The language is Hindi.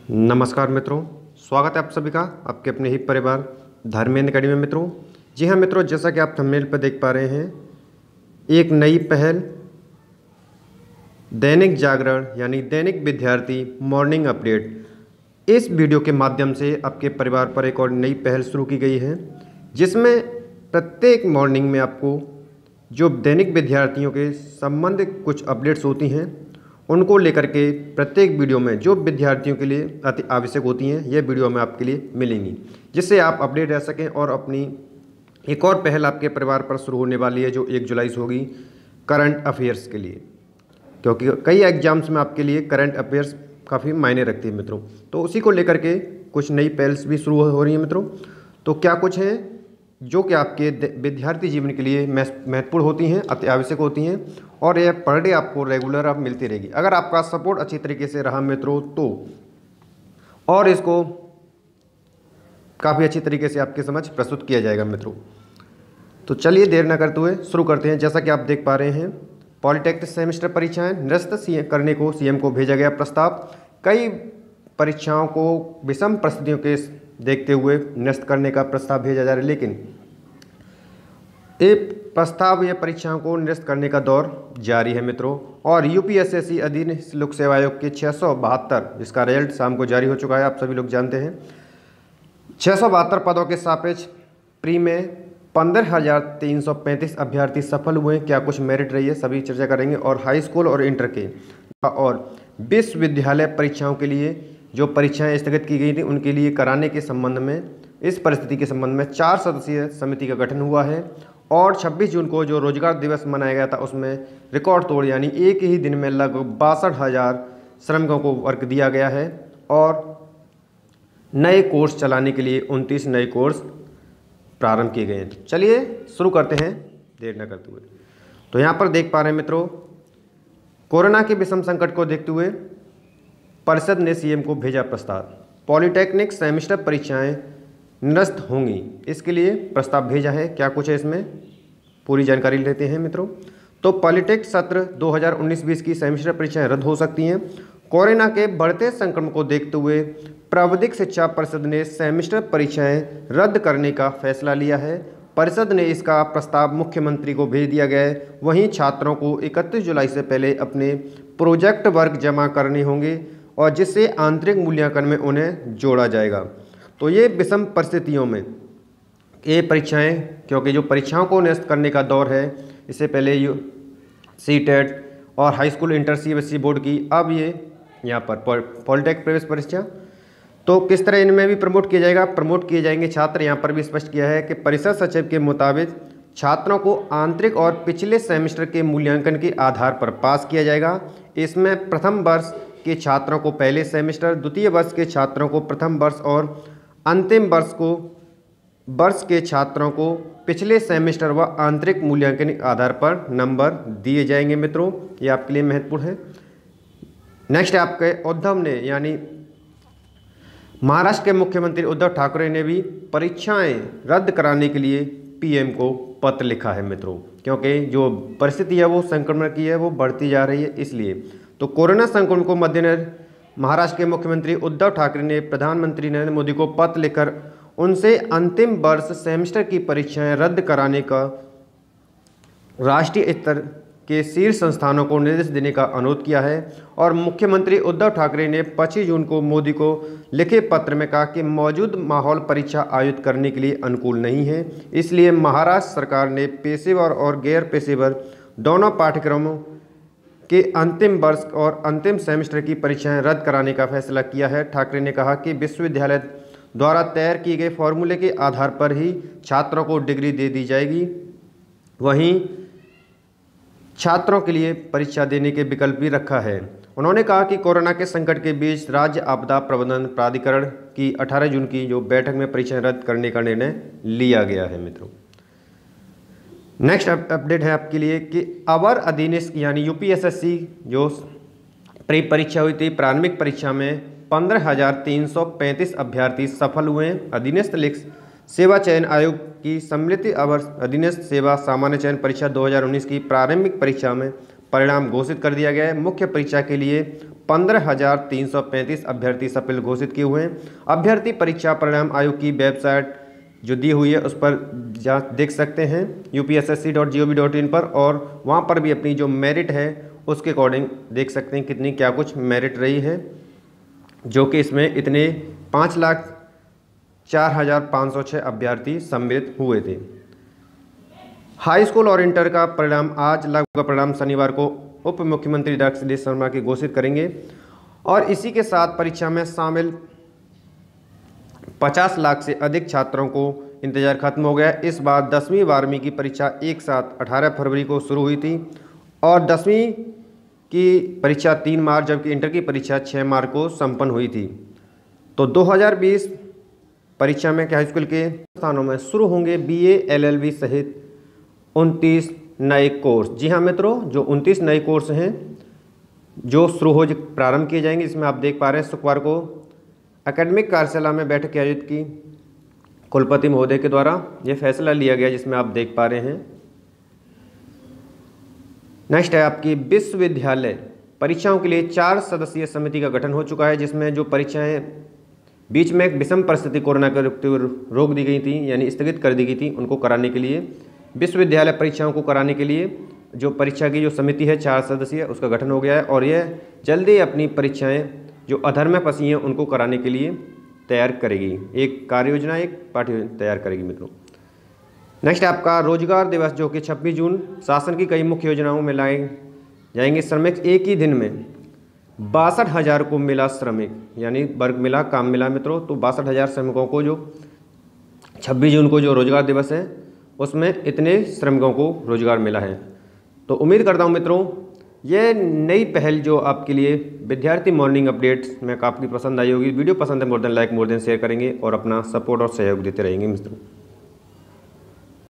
नमस्कार मित्रों, स्वागत है आप सभी का आपके अपने ही परिवार धर्मेंद्र अकेडमी में। मित्रों जी हाँ मित्रों, जैसा कि आप थंबनेल पर देख पा रहे हैं, एक नई पहल दैनिक जागरण यानी दैनिक विद्यार्थी मॉर्निंग अपडेट, इस वीडियो के माध्यम से आपके परिवार पर एक और नई पहल शुरू की गई है, जिसमें प्रत्येक मॉर्निंग में आपको जो दैनिक विद्यार्थियों के संबंधित कुछ अपडेट्स होती हैं उनको लेकर के प्रत्येक वीडियो में जो विद्यार्थियों के लिए अति आवश्यक होती हैं ये वीडियो में आपके लिए मिलेंगी, जिससे आप अपडेट रह सकें। और अपनी एक और पहल आपके परिवार पर शुरू होने वाली है जो 1 जुलाई से होगी करंट अफेयर्स के लिए, क्योंकि कई एग्जाम्स में आपके लिए करंट अफेयर्स काफ़ी मायने रखती है मित्रों। तो उसी को लेकर के कुछ नई पहल्स भी शुरू हो रही हैं मित्रों। तो क्या कुछ है जो कि आपके विद्यार्थी जीवन के लिए महत्वपूर्ण होती हैं, अति आवश्यक होती हैं, और यह पर डे आपको रेगुलर आप मिलती रहेगी। अगर आपका सपोर्ट अच्छी तरीके से रहा मित्रों तो और इसको काफ़ी अच्छी तरीके से आपके समझ प्रस्तुत किया जाएगा मित्रों। तो चलिए देर न करते हुए शुरू करते हैं। जैसा कि आप देख पा रहे हैं, पॉलिटेक्निक सेमेस्टर परीक्षाएं निरस्त करने को सीएम को भेजा गया प्रस्ताव। कई परीक्षाओं को विषम परिस्थितियों के देखते हुए निरस्त करने का प्रस्ताव भेजा जा रहा है, लेकिन एक प्रस्ताव या परीक्षाओं को निरस्त करने का दौर जारी है मित्रों। और यूपीएसएससी अधीन लोक सेवा आयोग के 672, जिसका रिजल्ट शाम को जारी हो चुका है, आप सभी लोग जानते हैं, 672 पदों के सापेक्ष प्री में 15,335 अभ्यर्थी सफल हुए। क्या कुछ मेरिट रही है सभी चर्चा करेंगे। और हाई स्कूल और इंटर के और विश्वविद्यालय परीक्षाओं के लिए जो परीक्षाएं स्थगित की गई थी उनके लिए कराने के संबंध में, इस परिस्थिति के संबंध में 4 सदस्यीय समिति का गठन हुआ है। और 26 जून को जो रोजगार दिवस मनाया गया था उसमें रिकॉर्ड तोड़ यानी एक ही दिन में लगभग 62,000 श्रमिकों को वर्क दिया गया है। और नए कोर्स चलाने के लिए 29 नए कोर्स प्रारंभ किए गए हैं। चलिए शुरू करते हैं देर न करते हुए। तो यहाँ पर देख पा रहे हैं मित्रों, कोरोना के विषम संकट को देखते हुए परिषद ने सीएम को भेजा प्रस्ताव। पॉलिटेक्निक सेमेस्टर परीक्षाएं निरस्त होंगी, इसके लिए प्रस्ताव भेजा है। क्या कुछ है इसमें पूरी जानकारी लेते हैं मित्रों। तो पॉलिटेक सत्र 2019-20 की सेमेस्टर परीक्षाएं रद्द हो सकती हैं। कोरोना के बढ़ते संक्रमण को देखते हुए प्राविधिक शिक्षा परिषद ने सेमेस्टर परीक्षाएं रद्द करने का फैसला लिया है। परिषद ने इसका प्रस्ताव मुख्यमंत्री को भेज दिया गया है। वहीं छात्रों को 31 जुलाई से पहले अपने प्रोजेक्ट वर्क जमा करने होंगे और जिससे आंतरिक मूल्यांकन में उन्हें जोड़ा जाएगा। तो ये विषम परिस्थितियों में ये परीक्षाएं, क्योंकि जो परीक्षाओं को निरस्त करने का दौर है, इससे पहले सीटेट और high school inter CBSE board की, अब ये यहाँ पर पॉलिटेक्निक प्रवेश परीक्षा, तो किस तरह इनमें भी प्रमोट किया जाएगा, प्रमोट किए जाएंगे छात्र। यहाँ पर भी स्पष्ट किया है कि परिषद सचिव के मुताबिक छात्रों को आंतरिक और पिछले सेमेस्टर के मूल्यांकन के आधार पर पास किया जाएगा। इसमें प्रथम वर्ष के छात्रों को पहले सेमेस्टर, द्वितीय वर्ष के छात्रों को प्रथम वर्ष और अंतिम वर्ष के छात्रों को पिछले सेमेस्टर व आंतरिक मूल्यांकन के आधार पर नंबर दिए जाएंगे मित्रों। ये आपके लिए महत्वपूर्ण है। नेक्स्ट आपके उद्धव ने यानी महाराष्ट्र के मुख्यमंत्री उद्धव ठाकरे ने भी परीक्षाएं रद्द कराने के लिए पीएम को पत्र लिखा है मित्रों, क्योंकि जो परिस्थिति है वो संक्रमण की है, वो बढ़ती जा रही है। इसलिए तो कोरोना संक्रमण को मद्देनजर महाराष्ट्र के मुख्यमंत्री उद्धव ठाकरे ने प्रधानमंत्री नरेंद्र मोदी को पत्र लिखकर उनसे अंतिम वर्ष सेमेस्टर की परीक्षाएं रद्द कराने का राष्ट्रीय स्तर के शीर्ष संस्थानों को निर्देश देने का अनुरोध किया है। और मुख्यमंत्री उद्धव ठाकरे ने 25 जून को मोदी को लिखे पत्र में कहा कि मौजूद माहौल परीक्षा आयोजित करने के लिए अनुकूल नहीं है। इसलिए महाराष्ट्र सरकार ने पेशेवर और गैर पेशेवर दोनों पाठ्यक्रमों के अंतिम वर्ष और अंतिम सेमेस्टर की परीक्षाएं रद्द कराने का फैसला किया है। ठाकरे ने कहा कि विश्वविद्यालय द्वारा तैयार किए गए फॉर्मूले के आधार पर ही छात्रों को डिग्री दे दी जाएगी। वहीं छात्रों के लिए परीक्षा देने के विकल्प भी रखा है। उन्होंने कहा कि कोरोना के संकट के बीच राज्य आपदा प्रबंधन प्राधिकरण की 18 जून की जो बैठक में परीक्षाएं रद्द करने का निर्णय लिया गया है मित्रों। नेक्स्ट अपडेट है आपके लिए कि अवर अधीनस्थ यानी यूपीएसएससी जो प्री परीक्षा हुई थी, प्रारंभिक परीक्षा में 15,335 अभ्यर्थी सफल हुए। अधीनस्थ सेवा चयन आयोग की सम्मिलित अवर अधीनस्थ सेवा सामान्य चयन परीक्षा 2019 की प्रारंभिक परीक्षा में परिणाम घोषित कर दिया गया है। मुख्य परीक्षा के लिए 15,335 अभ्यर्थी सफल घोषित किए हुए हैं। अभ्यर्थी परीक्षा परिणाम आयोग की वेबसाइट जो दी हुई है उस पर देख सकते हैं upssc.gov.in पर, और वहाँ पर भी अपनी जो मेरिट है उसके अकॉर्डिंग देख सकते हैं कितनी क्या कुछ मेरिट रही है, जो कि इसमें इतने 5,04,506 अभ्यर्थी सम्मिलित हुए थे। हाई स्कूल और इंटर का परिणाम आज लागू का परिणाम शनिवार को उप मुख्यमंत्री डॉक्टर सतीश शर्मा की घोषित करेंगे, और इसी के साथ परीक्षा में शामिल 50 लाख से अधिक छात्रों को इंतजार खत्म हो गया। इस बार 10वीं 12वीं की परीक्षा एक साथ 18 फरवरी को शुरू हुई थी और 10वीं की परीक्षा 3 मार्च जबकि इंटर की परीक्षा 6 मार्च को संपन्न हुई थी। तो 2020 परीक्षा में हाई स्कूल के स्थानों में शुरू होंगे BA LLB सहित 29 नए कोर्स। जी हाँ मित्रों, जो 29 नए कोर्स हैं जो प्रारंभ किए जाएंगे, इसमें आप देख पा रहे हैं शुक्रवार को एकेडमिक कार्यशाला में बैठक आयोजित की कुलपति महोदय के द्वारा यह फैसला लिया गया, जिसमें आप देख पा रहे हैं। नेक्स्ट है आपकी विश्वविद्यालय परीक्षाओं के लिए 4 सदस्यीय समिति का गठन हो चुका है, जिसमें जो परीक्षाएं बीच में एक विषम परिस्थिति कोरोना के रोक दी गई थी यानी स्थगित कर दी गई थी, उनको कराने के लिए विश्वविद्यालय परीक्षाओं को कराने के लिए जो परीक्षा की जो समिति है 4 सदस्यीय उसका गठन हो गया है, और यह जल्दी अपनी परीक्षाएं जो अधर में फंसी हैं उनको कराने के लिए तैयार करेगी, एक कार्य योजना एक पाठ्य योजना तैयार करेगी मित्रों। नेक्स्ट आपका रोजगार दिवस जो कि 26 जून शासन की कई मुख्य योजनाओं में लाए जाएंगे। श्रमिक एक ही दिन में 62,000 को मिला श्रमिक यानी वर्ग मिला काम मिला मित्रों, तो 62,000 श्रमिकों को जो 26 जून को जो रोजगार दिवस है उसमें इतने श्रमिकों को रोजगार मिला है। तो उम्मीद करता हूँ मित्रों ये नई पहल जो आपके लिए विद्यार्थी मॉर्निंग अपडेट्स में काफ़ी पसंद आई होगी। वीडियो पसंद है more than like more than share करेंगे और अपना सपोर्ट और सहयोग देते रहेंगे मित्रों।